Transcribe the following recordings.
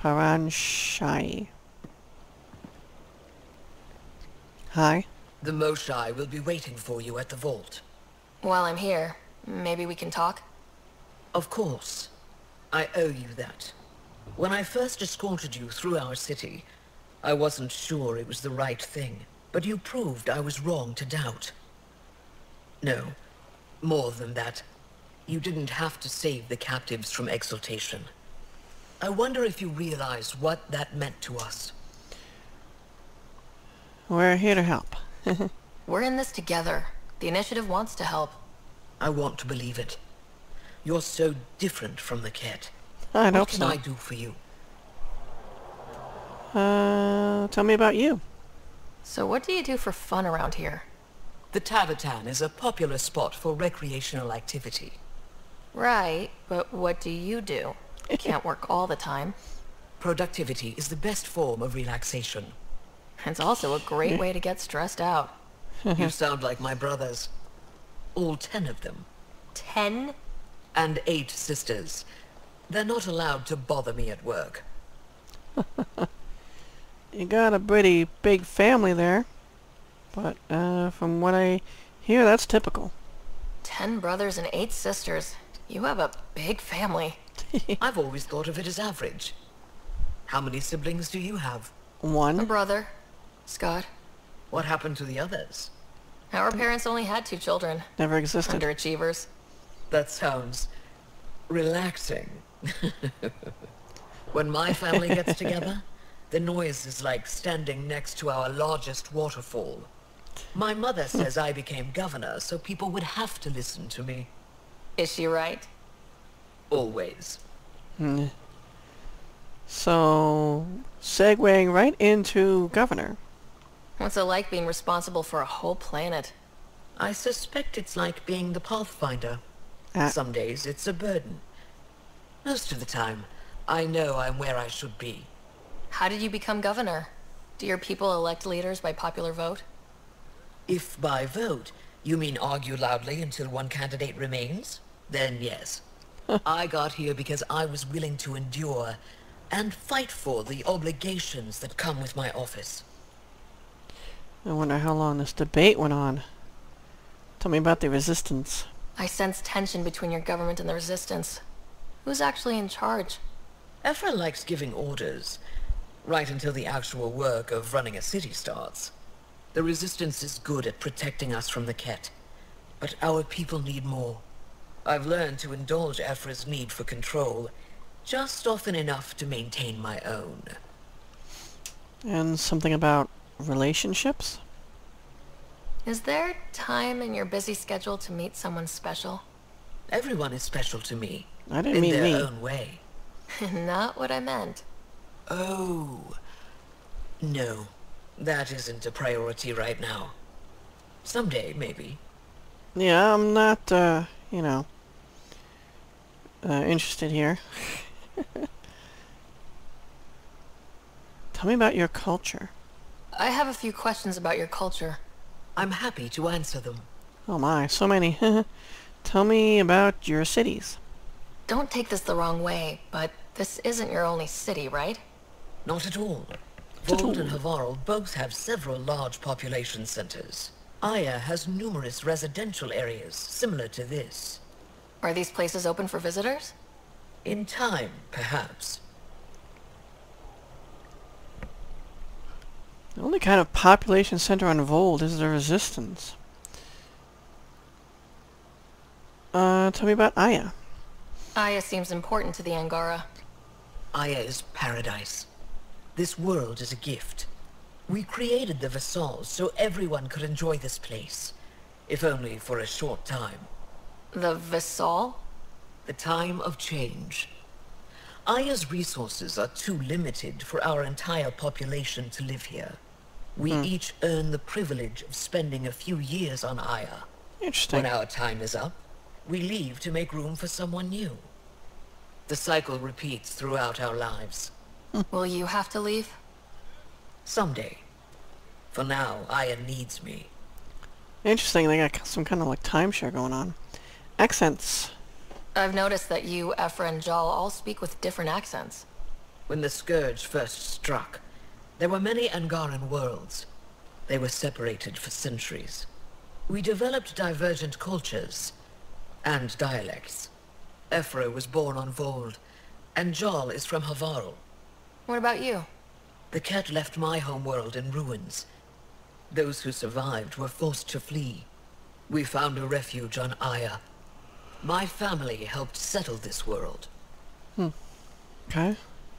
Paranshai. Hi. The Moshai will be waiting for you at the vault. While I'm here, maybe we can talk? Of course. I owe you that. When I first escorted you through our city, I wasn't sure it was the right thing, but you proved I was wrong to doubt. No, more than that. You didn't have to save the captives from exaltation. I wonder if you realize what that meant to us. We're here to help. We're in this together. The initiative wants to help. I want to believe it. You're so different from the Ket. I'd hope What can so. I do for you? Tell me about you. So what do you do for fun around here? The Tavatan is a popular spot for recreational activity. Right, but what do you do? You can't work all the time. Productivity is the best form of relaxation. It's also a great way to get stressed out. You sound like my brothers. All 10 of them. 10? And 8 sisters. They're not allowed to bother me at work. You got a pretty big family there. But, from what I hear, that's typical. 10 brothers and 8 sisters. You have a big family. I've always thought of it as average. How many siblings do you have? A One. brother, Scott. What happened to the others? Our parents only had 2 children. Never existed. Underachievers. That sounds relaxing. When my family gets together, the noise is like standing next to our largest waterfall. My mother says I became governor, so people would have to listen to me. Is she right? Always. So, segueing right into governor. What's it like being responsible for a whole planet? I suspect it's like being the Pathfinder. Ah. Some days it's a burden. Most of the time, I know I'm where I should be. How did you become governor? Do your people elect leaders by popular vote? If by vote, you mean argue loudly until one candidate remains, then yes. I got here because I was willing to endure and fight for the obligations that come with my office. I wonder how long this debate went on. Tell me about the resistance. I sense tension between your government and the resistance. Who's actually in charge? Ephra likes giving orders, right until the actual work of running a city starts. The resistance is good at protecting us from the Ket, but our people need more. I've learned to indulge Ephra's need for control, just often enough to maintain my own. And something about relationships? Is there time in your busy schedule to meet someone special? Everyone is special to me, I didn't in mean their me. own way. Not what I meant. Oh, no, that isn't a priority right now. Someday, maybe. Yeah, I'm not, interested here. Tell me about your culture. I have a few questions about your culture. I'm happy to answer them. Oh my, so many. Tell me about your cities. Don't take this the wrong way, but this isn't your only city, right? Not at all. Not at Vold and all. Havarl both have several large population centers. Aya has numerous residential areas similar to this. Are these places open for visitors? In time, perhaps. The only kind of population center on Vold is the resistance. Tell me about Aya. Aya seems important to the Angara. Aya is paradise. This world is a gift. We created the Vassals so everyone could enjoy this place, if only for a short time. The Vassal? The time of change. Aya's resources are too limited for our entire population to live here. We each earn the privilege of spending a few years on Aya. Interesting. When our time is up, we leave to make room for someone new. The cycle repeats throughout our lives. Will you have to leave? Someday. For now, Aya needs me. Interesting, they got some kind of like timeshare going on. Accents. I've noticed that you, Ephra, and Jal all speak with different accents. When the Scourge first struck, there were many Angaran worlds. They were separated for centuries. We developed divergent cultures and dialects. Ephra was born on Vold, and Jarl is from Havarl. What about you? The cat left my homeworld in ruins. Those who survived were forced to flee. We found a refuge on Aya. My family helped settle this world. Okay.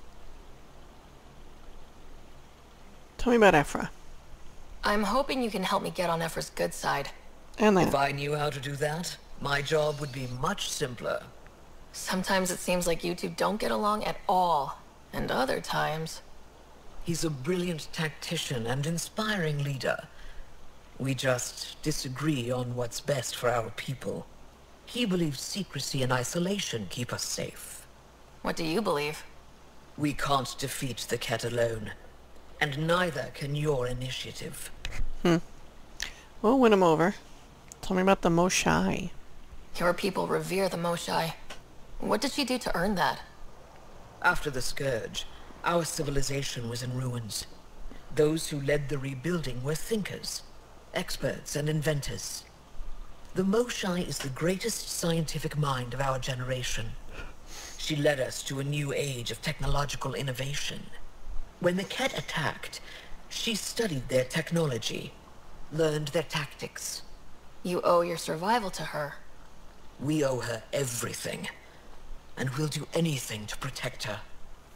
Tell me about Ephra. I'm hoping you can help me get on Ephra's good side. And If that. I knew how to do that, my job would be much simpler. Sometimes it seems like you two don't get along at all. And other times... He's a brilliant tactician and inspiring leader. We just disagree on what's best for our people. He believes secrecy and isolation keep us safe. What do you believe? We can't defeat the cat alone. And neither can your initiative. We'll win him over. Tell me about the Moshai. Your people revere the Moshai. What did she do to earn that? After the Scourge, our civilization was in ruins. Those who led the rebuilding were thinkers, experts and inventors. The Moshai is the greatest scientific mind of our generation. She led us to a new age of technological innovation. When the Ket attacked, she studied their technology, learned their tactics. You owe your survival to her. We owe her everything, and we'll do anything to protect her.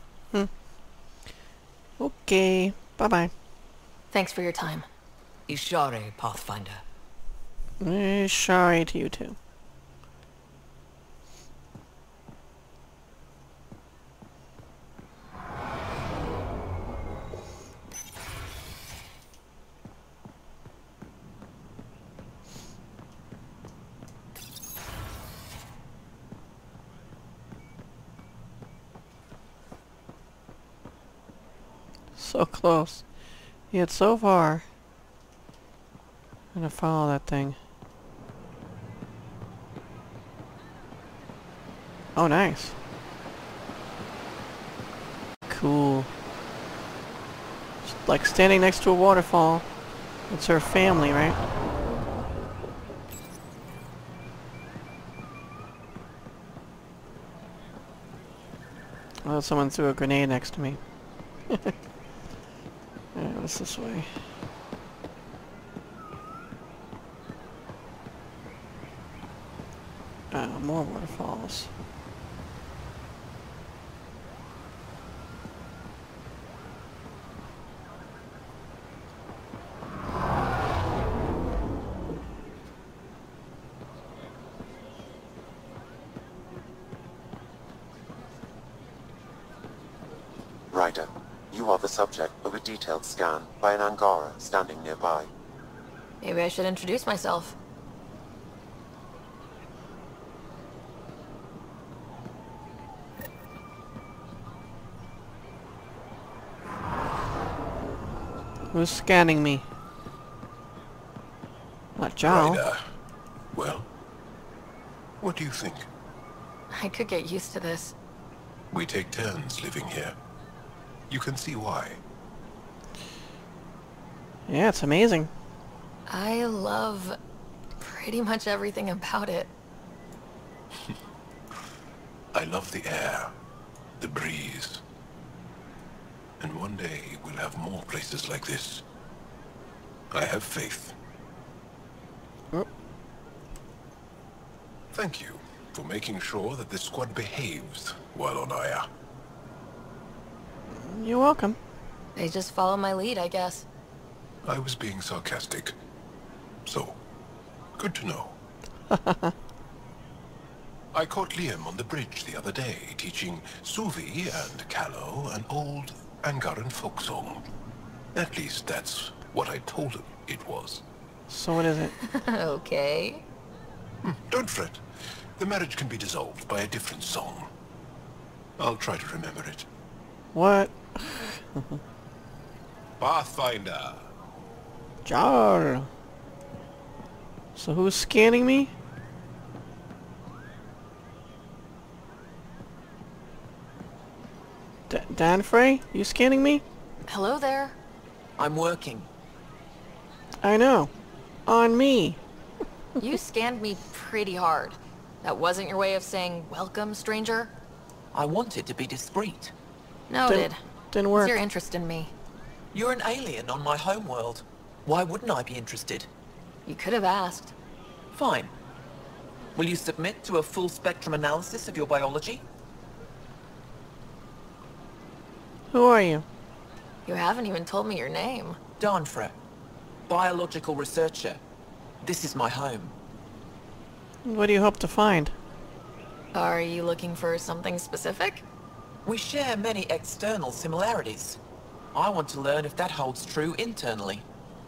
Okay. Bye-bye. Thanks for your time. Ishare, Pathfinder. Sorry to you too. So close. Yet so far. I'm gonna follow that thing. Oh, nice. Cool. It's like standing next to a waterfall. It's her family, right? Oh, someone threw a grenade next to me. Alright, what's this way? More waterfalls. Ryder, you are the subject of a detailed scan by an Angara standing nearby. Maybe I should introduce myself. Who's scanning me? Not Jarl. Ryder. Well, what do you think? I could get used to this. We take turns living here. You can see why. Yeah, it's amazing. I love pretty much everything about it. I love the air, the breeze. And one day we'll have more places like this. I have faith. Oh. Thank you for making sure that the squad behaves while on Aya. You're welcome. They just follow my lead, I guess. I was being sarcastic. So, good to know. I caught Liam on the bridge the other day, teaching Suvi and Callow an old Angaran folk song. At least that's what I told him it was. So what is it? Okay. Don't fret. The marriage can be dissolved by a different song. I'll try to remember it. What? Pathfinder! Jarl. So who's scanning me? Danfrey, you scanning me? Hello there. I'm working. I know. On me. You scanned me pretty hard. That wasn't your way of saying, welcome, stranger? I wanted to be discreet. Noted. Didn't What's work. your interest in me? You're an alien on my homeworld. Why wouldn't I be interested? You could have asked. Fine. Will you submit to a full spectrum analysis of your biology? Who are you? You haven't even told me your name. Danfra, biological researcher. This is my home. What do you hope to find? Are you looking for something specific? We share many external similarities. I want to learn if that holds true internally.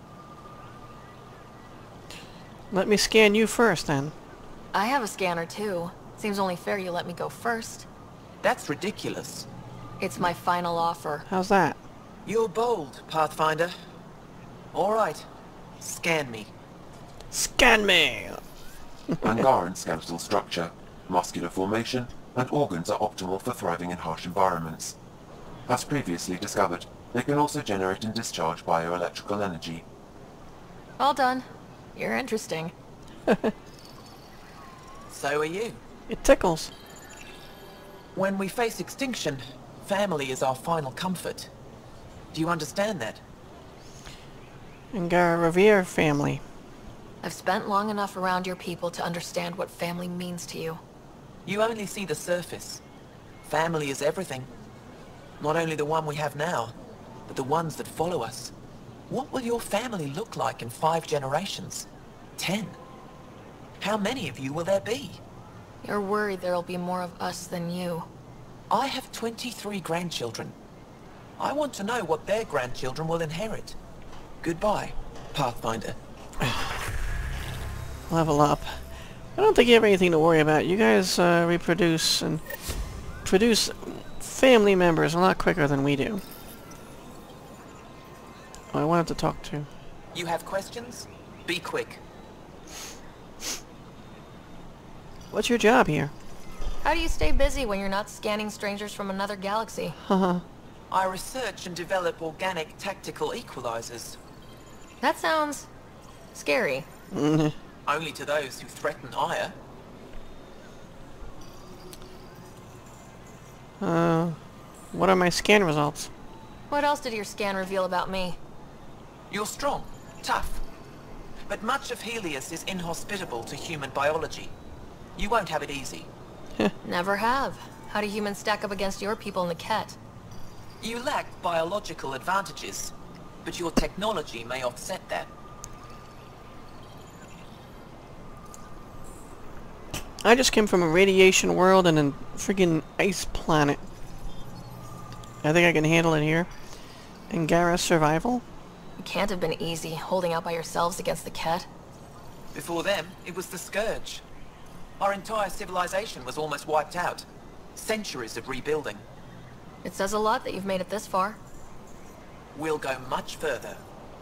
Let me scan you first, then. I have a scanner too. Seems only fair you let me go first. That's ridiculous. It's my final offer. How's that? You're bold, Pathfinder. All right. Scan me. Scan me! Angaran skeletal structure, muscular formation, and organs are optimal for thriving in harsh environments. As previously discovered, they can also generate and discharge bioelectrical energy. All done. You're interesting. So are you. It tickles. When we face extinction, family is our final comfort. Do you understand that? Angara Revere family. I've spent long enough around your people to understand what family means to you. You only see the surface. Family is everything. Not only the one we have now, but the ones that follow us. What will your family look like in 5 generations? 10? How many of you will there be? You're worried there'll be more of us than you. I have 23 grandchildren. I want to know what their grandchildren will inherit. Goodbye, Pathfinder. Level up. I don't think you have anything to worry about. You guys reproduce and produce family members a lot quicker than we do. Oh, I wanted to talk to. You have questions? Be quick. What's your job here? How do you stay busy when you're not scanning strangers from another galaxy? Haha. I research and develop organic tactical equalizers. That sounds... scary. Only to those who threaten Aya. What are my scan results? What else did your scan reveal about me? You're strong, tough. But much of Helios is inhospitable to human biology. You won't have it easy. Never have. How do humans stack up against your people in the Ket? You lack biological advantages, but your technology may offset that. I just came from a radiation world and a friggin' ice planet. I think I can handle it here. Angara survival? It can't have been easy, holding out by yourselves against the Ket. Before them, it was the Scourge. Our entire civilization was almost wiped out. Centuries of rebuilding. It says a lot that you've made it this far. We'll go much further.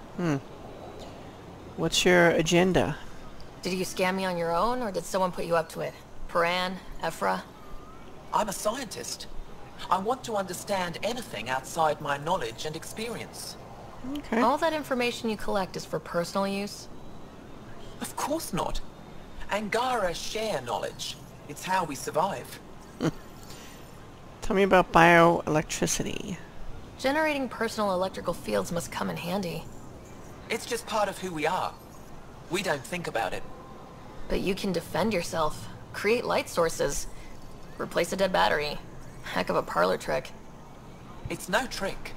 What's your agenda? Did you scam me on your own, or did someone put you up to it? Paran? Ephra? I'm a scientist. I want to understand anything outside my knowledge and experience. Okay. All that information you collect is for personal use? Of course not. Angara share knowledge. It's how we survive. Tell me about bioelectricity. Generating personal electrical fields must come in handy. It's just part of who we are. We don't think about it. But you can defend yourself, create light sources, replace a dead battery. Heck of a parlor trick. It's no trick.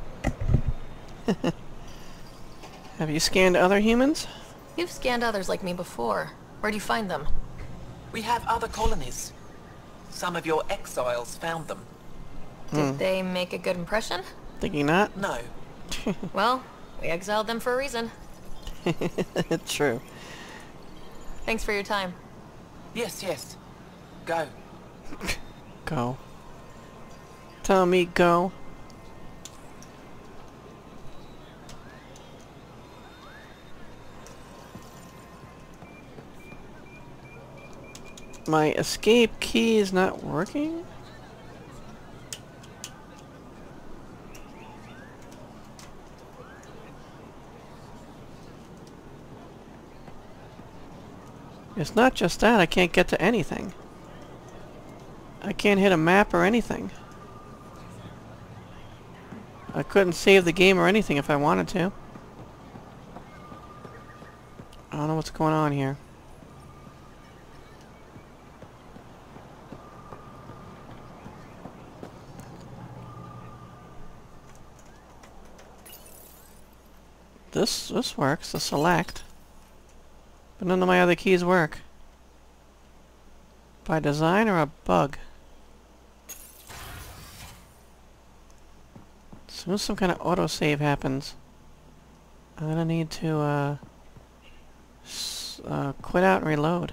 Have you scanned other humans? You've scanned others like me before. Where'd you find them? We have other colonies. Some of your exiles found them. Did they make a good impression? Thinking not? No. Well, we exiled them for a reason. True. Thanks for your time. Yes, yes. Go. Go. Tell me go. My escape key is not working? It's not just that, I can't get to anything. I can't hit a map or anything. I couldn't save the game or anything if I wanted to. I don't know what's going on here. This works, the select. But none of my other keys work. By design or a bug? As soon as some kind of autosave happens, I'm gonna need to quit out and reload.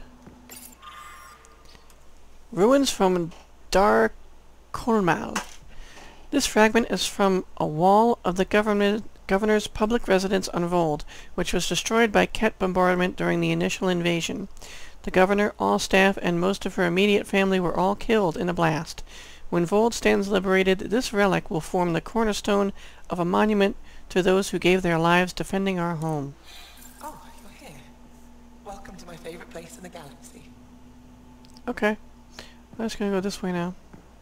Ruins from Darkolmal. This fragment is from a wall of the governor's public residence on Vold, which was destroyed by Ket bombardment during the initial invasion. The governor, all staff, and most of her immediate family were all killed in a blast. When Vold stands liberated, this relic will form the cornerstone of a monument to those who gave their lives defending our home. Oh, you're here. Welcome to my favorite place in the galaxy. Okay. I'm just gonna go this way now.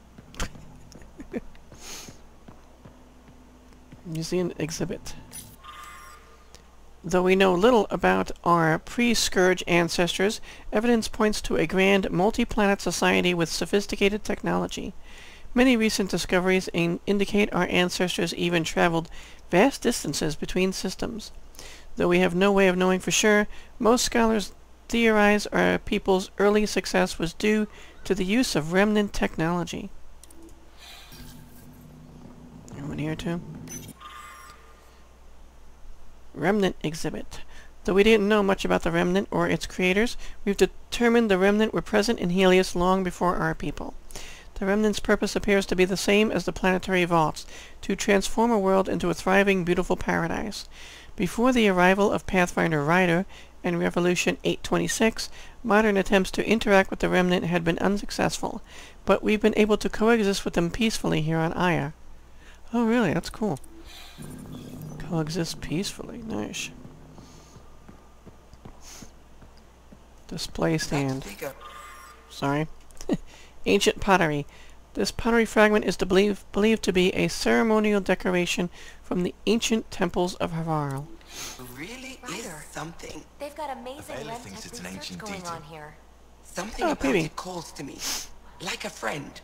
Museum exhibit. Though we know little about our pre-Scourge ancestors, evidence points to a grand multi-planet society with sophisticated technology. Many recent discoveries indicate our ancestors even traveled vast distances between systems. Though we have no way of knowing for sure, most scholars theorize our people's early success was due to the use of remnant technology. Anyone here too? Remnant exhibit. Though we didn't know much about the Remnant or its creators, we've determined the Remnant were present in Helios long before our people. The Remnant's purpose appears to be the same as the planetary vaults, to transform a world into a thriving, beautiful paradise. Before the arrival of Pathfinder Ryder and Revolution 826, modern attempts to interact with the Remnant had been unsuccessful, but we've been able to coexist with them peacefully here on Aya. Oh really? That's cool. Coexist peacefully. Nice. Display stand. Sorry. Ancient pottery. This pottery fragment is believed to be a ceremonial decoration from the ancient temples of Havarl. Really is something. They've got amazing Avela red thinks tech it's an research ancient going detail. on here. Something Oh, about baby. it calls to me. Like a friend.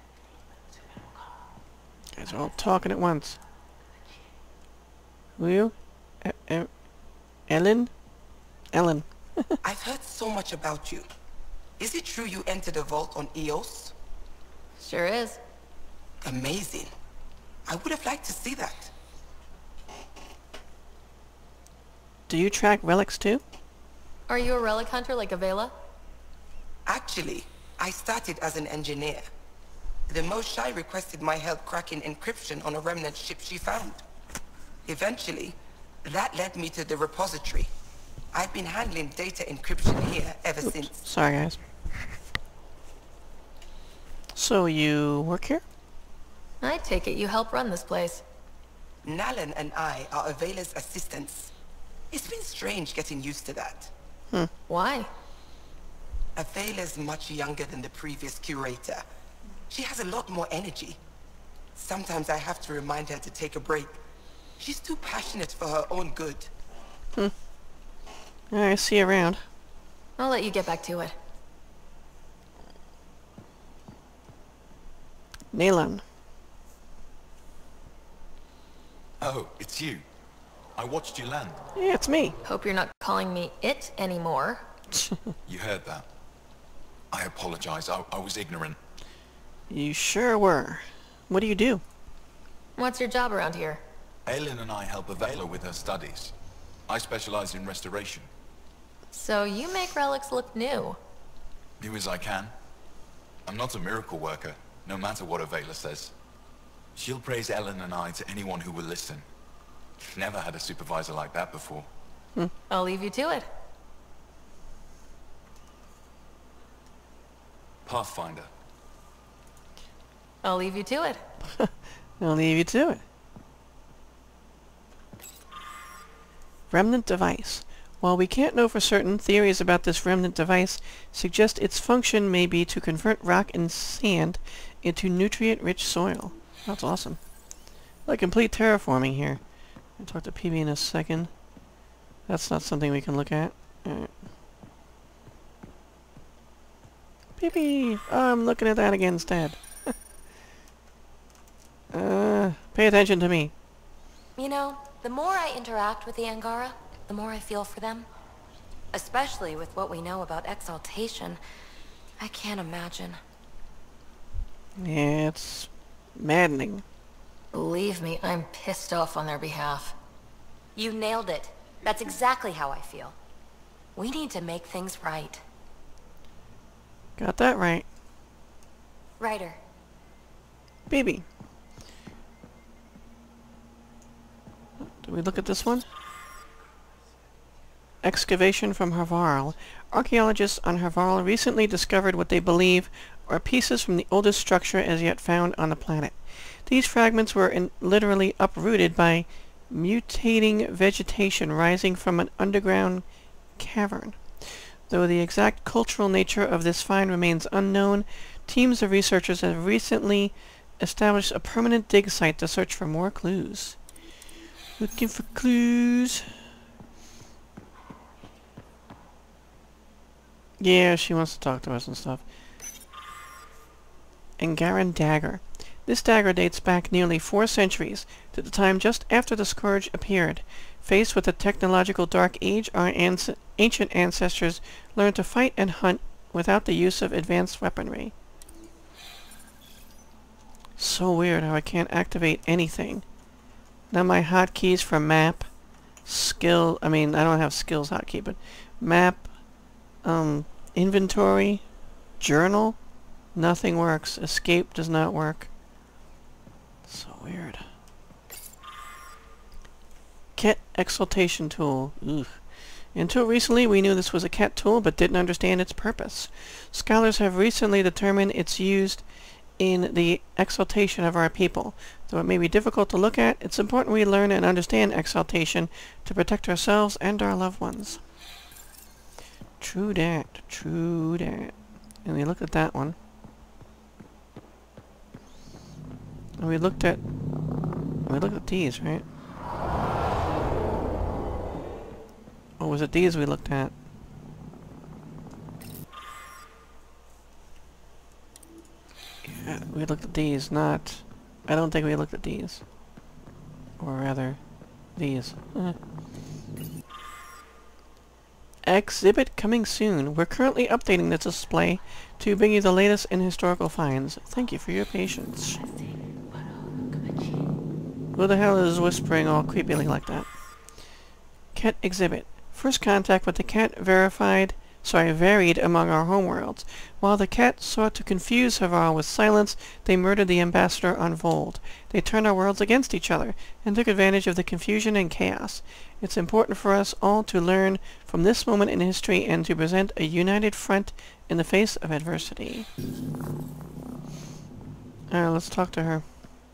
Guys are all talking at once. Who are you? Ellen? Ellen. I've heard so much about you. Is it true you entered a vault on Eos? Sure is. Amazing. I would have liked to see that. Do you track relics too? Are you a relic hunter like Avela? Actually, I started as an engineer. The Moshai requested my help cracking encryption on a remnant ship she found. Eventually, that led me to the repository. I've been handling data encryption here ever since. Sorry, guys. So you work here? I take it you help run this place. Nalan and I are Avela's assistants. It's been strange getting used to that. Why? Avela's much younger than the previous curator. She has a lot more energy. Sometimes I have to remind her to take a break. She's too passionate for her own good. I see you around. I'll let you get back to it. Nalan. Oh, it's you. I watched you land. Yeah, it's me. Hope you're not calling me it anymore. You heard that. I apologize. I was ignorant. You sure were. What do you do? What's your job around here? Aylin and I help Avela with her studies. I specialize in restoration. So you make relics look new. New as I can. I'm not a miracle worker, no matter what Avela says. She'll praise Ellen and I to anyone who will listen. Never had a supervisor like that before. I'll leave you to it. Pathfinder. I'll leave you to it. I'll leave you to it. Remnant device. While we can't know for certain, theories about this remnant device suggest its function may be to convert rock and sand into nutrient-rich soil. That's awesome. Like complete terraforming here. I'll talk to PB in a second. That's not something we can look at. Alright. PB! Oh, I'm looking at that again instead. Pay attention to me. You know, the more I interact with the Angara, the more I feel for them. Especially with what we know about exaltation. I can't imagine. Yeah, it's maddening. Believe me, I'm pissed off on their behalf. You nailed it. That's exactly how I feel. We need to make things right. Got that right. Ryder. BB. Do we look at this one? Excavation from Havarl. Archaeologists on Havarl recently discovered what they believe are pieces from the oldest structure as yet found on the planet. These fragments were literally uprooted by mutating vegetation rising from an underground cavern. Though the exact cultural nature of this find remains unknown, teams of researchers have recently established a permanent dig site to search for more clues. Looking for clues. Yeah, she wants to talk to us and stuff. Angaran dagger. This dagger dates back nearly 4 centuries, to the time just after the Scourge appeared. Faced with the technological dark age, our ancient ancestors learned to fight and hunt without the use of advanced weaponry. So weird how I can't activate anything. Now my hotkeys for map, skill, I mean, I don't have skills hotkey, but map, inventory, journal, nothing works. Escape does not work. So weird. Ket exaltation tool. Ugh. Until recently, we knew this was a Ket tool, but didn't understand its purpose. Scholars have recently determined it's used in the exaltation of our people. Though it may be difficult to look at, it's important we learn and understand exaltation to protect ourselves and our loved ones. True dat. True dat. And we looked at that one. And we looked at these, right? Or was it these we looked at? Yeah, we looked at these, not... I don't think we looked at these. Or rather, these. Exhibit coming soon. We're currently updating this display to bring you the latest in historical finds. Thank you for your patience. Who the hell is whispering all creepily like that? Ket exhibit. First contact with the Ket varied among our homeworlds. While the Ket sought to confuse Havarl with silence, they murdered the ambassador on Vold. They turned our worlds against each other, and took advantage of the confusion and chaos. It's important for us all to learn from this moment in history and to present a united front in the face of adversity. Alright, let's talk to her.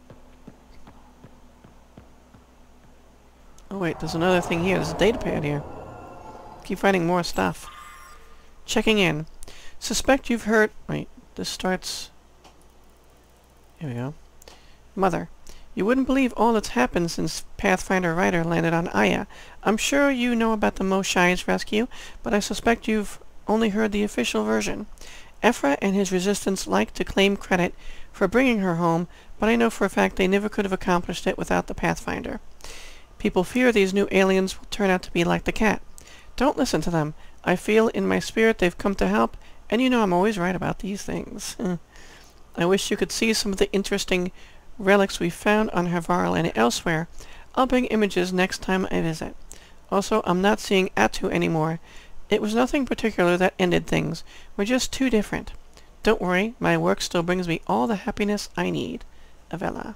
Oh wait, there's another thing here. There's a datapad here. Keep finding more stuff. Checking in. Suspect you've heard... Wait, this starts... Here we go. Mother, you wouldn't believe all that's happened since Pathfinder Ryder landed on Aya. I'm sure you know about the Moshai's rescue, but I suspect you've only heard the official version. Ephra and his resistance like to claim credit for bringing her home, but I know for a fact they never could have accomplished it without the Pathfinder. People fear these new aliens will turn out to be like the cat. Don't listen to them. I feel in my spirit they've come to help, and you know I'm always right about these things. I wish you could see some of the interesting relics we found on Havarl and elsewhere. I'll bring images next time I visit. Also, I'm not seeing Atu anymore. It was nothing particular that ended things. We're just too different. Don't worry, my work still brings me all the happiness I need. Avella.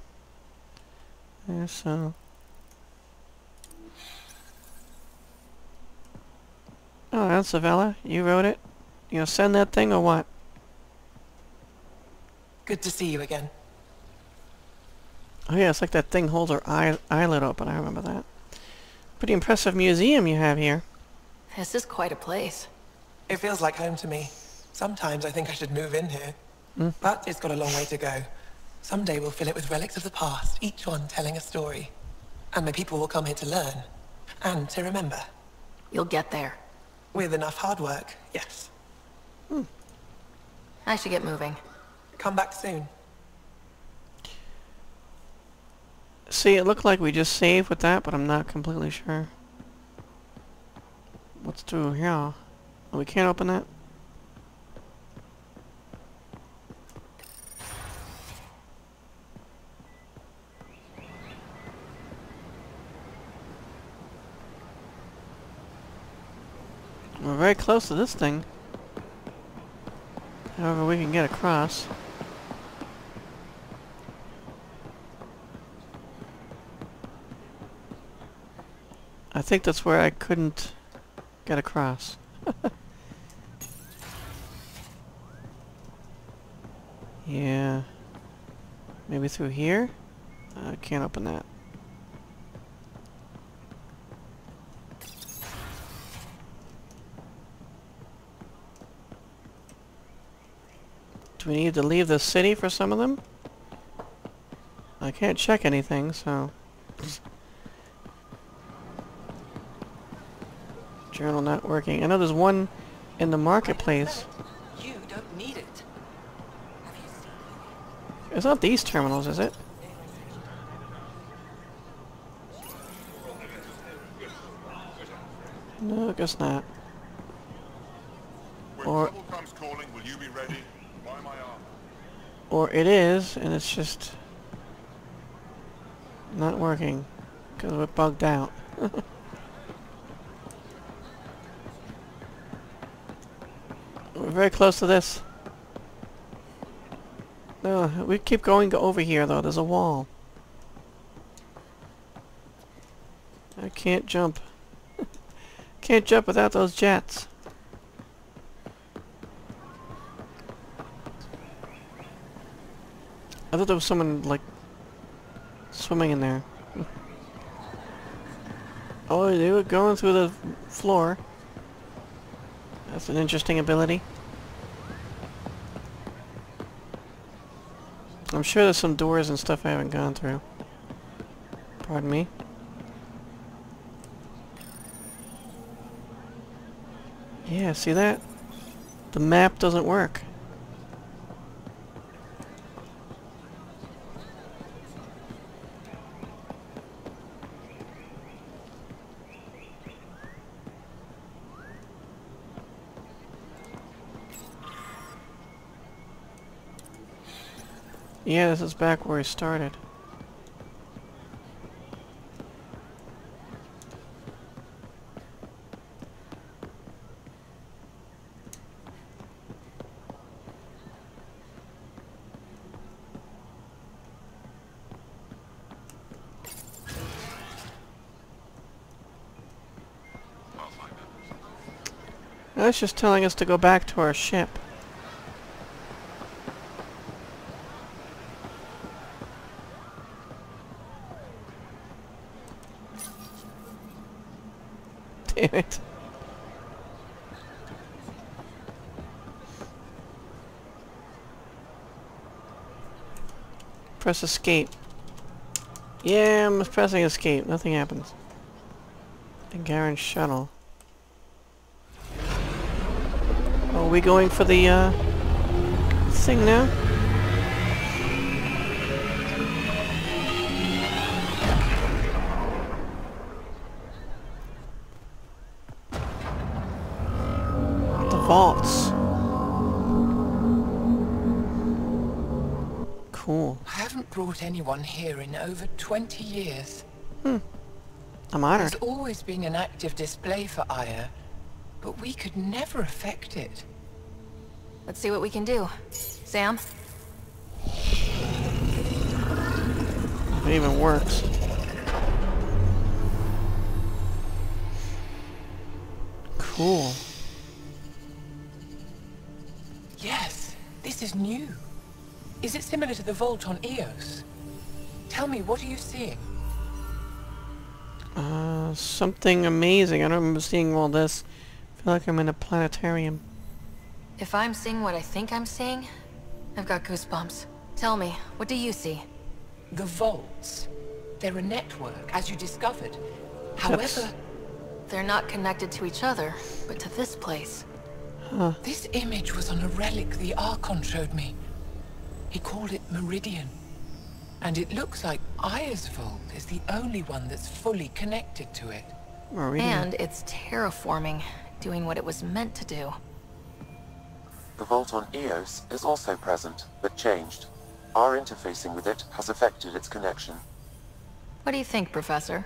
So... Oh, that's Avella. You wrote it? You gonna send that thing or what? Good to see you again. Oh yeah, it's like that thing holds her eyelid open. I remember that. Pretty impressive museum you have here. This is quite a place. It feels like home to me. Sometimes I think I should move in here. But it's got a long way to go. Someday we'll fill it with relics of the past, each one telling a story. And the people will come here to learn. And to remember. You'll get there. With enough hard work, yes. I should get moving. Come back soon. See, it looked like we just saved with that, but I'm not completely sure. What's through here? Oh, we can't open that? We're very close to this thing. However, we can get across. I think that's where I couldn't get across. Yeah. Maybe through here? I can't open that. Do we need to leave the city for some of them? I can't check anything, so... Journal not working. I know there's one in the marketplace. You don't need it. It's not these terminals, is it? No, I guess not. Or it is, and it's just not working because we're bugged out. We're very close to this. No, we keep going over here though. There's a wall. I can't jump. Can't jump without those jets. I thought there was someone, like, swimming in there. Oh, they were going through the floor. That's an interesting ability. I'm sure there's some doors and stuff I haven't gone through. Pardon me. Yeah, see that? The map doesn't work. Yeah, this is back where we started. That's just telling us to go back to our ship. Damn it. Press escape. Yeah, I'm pressing escape. Nothing happens. Angaran shuttle. Are we going for the thing now? Vaults. Cool. I haven't brought anyone here in over 20 years. I'm honored. There's always been an active display for Aya, but we could never affect it. Let's see what we can do. Sam? If it even works. Cool. Yes, this is new. Is it similar to the vault on Eos? Tell me, what are you seeing? Something amazing. I don't remember seeing all this feel like I'm in a planetarium. If I'm seeing what I think I'm seeing, I've got goosebumps. Tell me, what do you see? The vaults. They're a network, as you discovered. That's- However, They're not connected to each other, but to this place. this image was on a relic the Archon showed me. He called it Meridian. And it looks like Aya's vault is the only one that's fully connected to it. Meridian. And it's terraforming, doing what it was meant to do. The vault on Eos is also present, but changed. Our interfacing with it has affected its connection. What do you think, Professor?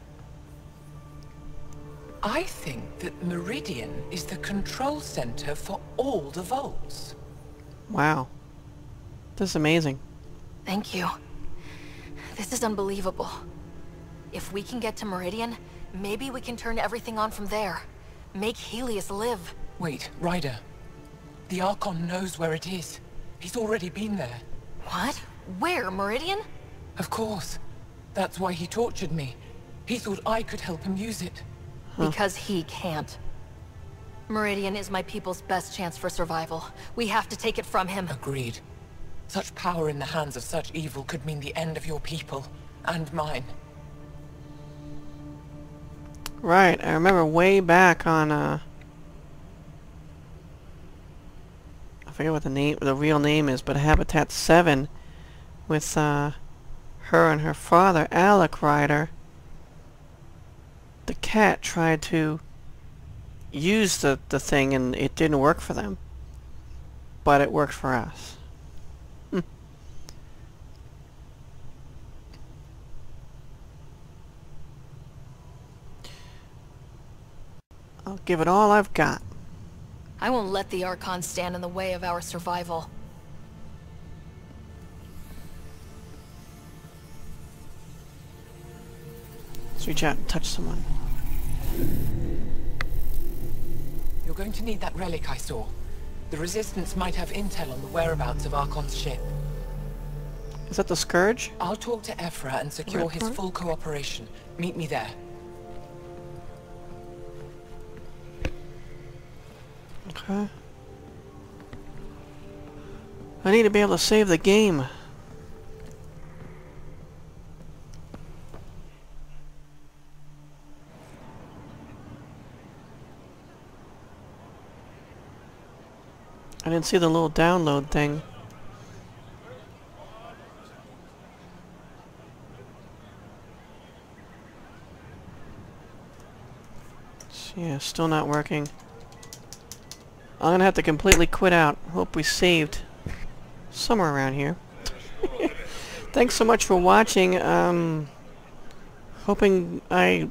I think that Meridian is the control center for all the vaults. Wow. This is amazing. Thank you. This is unbelievable. If we can get to Meridian, maybe we can turn everything on from there. Make Helios live. Wait, Ryder. The Archon knows where it is. He's already been there. What? Where? Meridian? Of course. That's why he tortured me. He thought I could help him use it. Because he can't. Meridian is my people's best chance for survival. We have to take it from him. Agreed. Such power in the hands of such evil could mean the end of your people. And mine. Right, I remember way back on, I forget what the real name is, but Habitat 7, with, her and her father, Alec Ryder. The cat tried to use the thing and it didn't work for them. But it worked for us. I'll give it all I've got. I won't let the Archon stand in the way of our survival. Let's reach out and touch someone. You're going to need that relic I saw. The Resistance might have intel on the whereabouts of Archon's ship. Is that the Scourge? I'll talk to Ephra and secure his Redport? full cooperation. Meet me there. Okay. I need to be able to save the game. I didn't see the little download thing. Yeah, still not working. I'm gonna have to completely quit out. Hope we saved somewhere around here. Thanks so much for watching. Hoping I,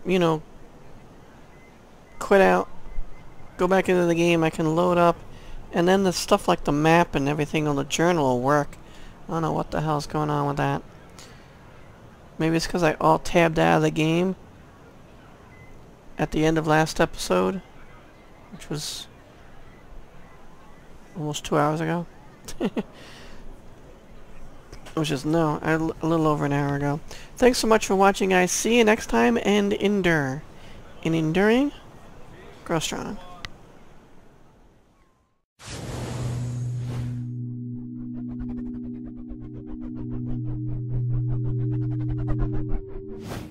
quit out, go back into the game, I can load up, and then the stuff like the map and everything on the journal will work. I don't know what the hell's going on with that. Maybe it's because I alt-tabbed out of the game at the end of last episode, which was almost 2 hours ago. Which is, no, a little over an hour ago. Thanks so much for watching, guys. See you next time, and endure. In enduring, grow strong.